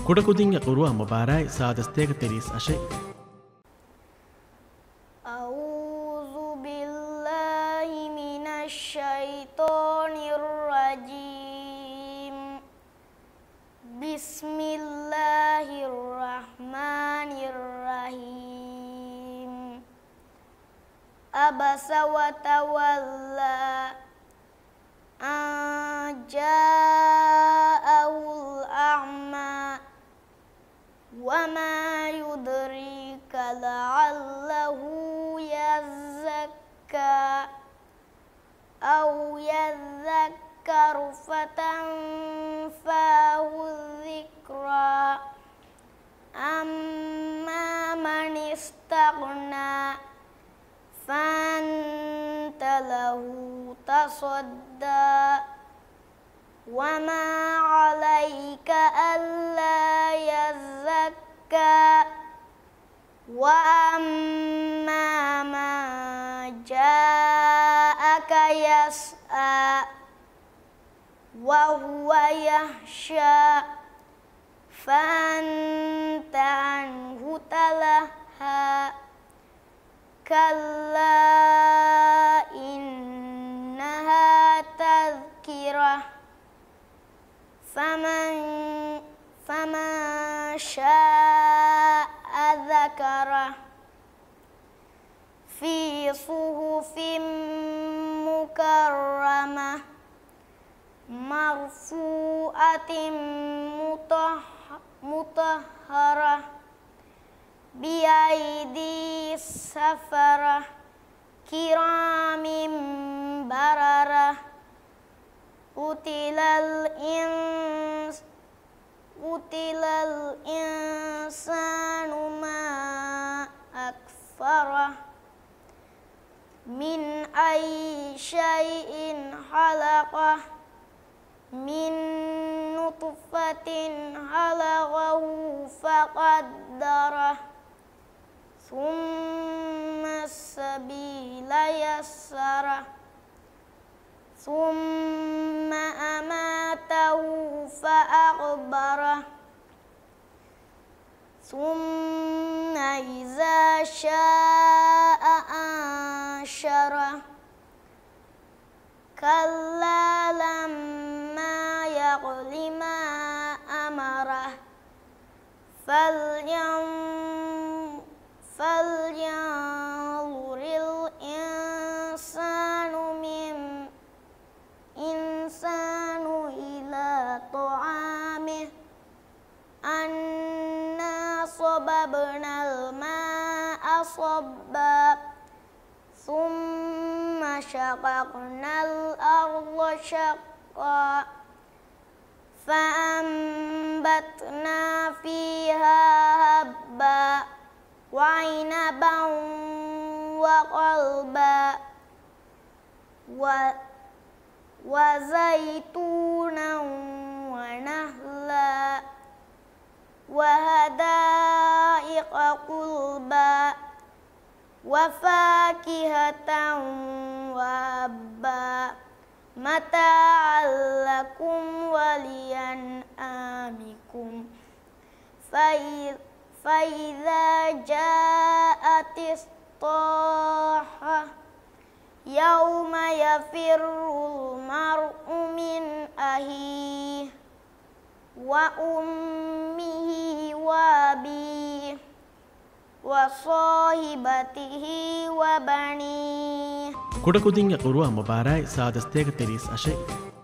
كودكودين يقروا مباراي سادستيك تريس أشي أعوذ بالله من الشيطان الرجيم بسم الله الرحمن الرحيم عبس وتولى أن جاءه الأعمى وما يدريك لعله يزكى أو يذكر فتنفعه الذكرى أما من استغنى فأنت له تصدى وما عليك ألا يزكى وأما من جاءك يسعى وهو يخشى فأنت عنه تلهى كلا إنها تذكرة فمن شاء ذكره في صحف مكرمة مرفوعة مطهرة بأيدي السفرة كرام بررة قتل الإنسان ما أكفره من أي شيء خلقه من نطفة خلقه فقدره ثم السبيل يسره ثم أماته فأقبره ثم إذا شاء أنشره كلا لما يقض ما أمره فلينظر الإنسان إلى طعامه أنا صببنا الماء صبا ثم شققنا الأرض شقا فأنبتنا فيها حبا وعنبا وقلبا وزيتونا ونخلا وحدائق غلبا وفاكهة وأبا متاعا لكم ولأنعامكم فإذا جاءت الصاخة يوم يفر المرء من أخيه وأمه وأبيه وصاحبته وبنيه كودكودين يقروا مباراي سادستيك تريس أشي